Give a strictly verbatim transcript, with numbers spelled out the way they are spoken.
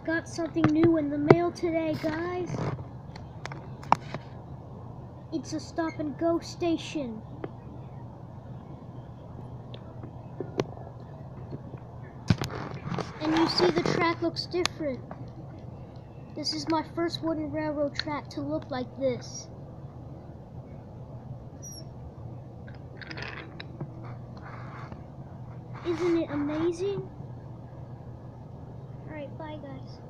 got something new in the mail today, guys. It's a stop and go station. And you see the track looks different. This is my first wooden railroad track to look like this. Isn't it amazing? Alright, bye guys.